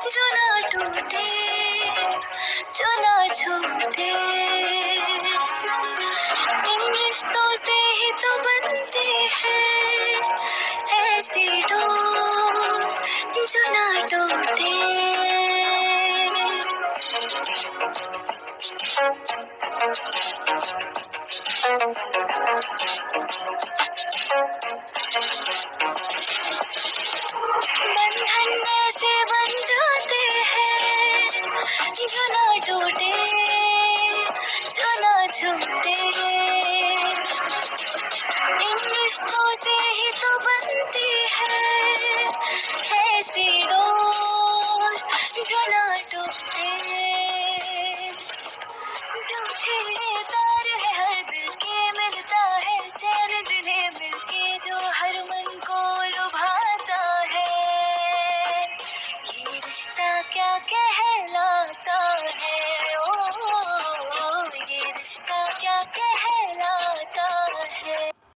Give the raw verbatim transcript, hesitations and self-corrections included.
जो ना टूटे, जो ना छूटे। इन रिश्तों से ही तो बनती है ऐसी डोर जो ना टूटे। बंधन ऐसे बन जाते हैं जो ना टूटे, जो ना छूटे। इन रिश्तों से ही तो बनती है ऐसी डोर जो ना टूटे। जो छीने तार है हर दिल के मिलता है चैन जिन्हें मिलके जो हर मन को लुभाता है। ये रिश्ता क्या कहला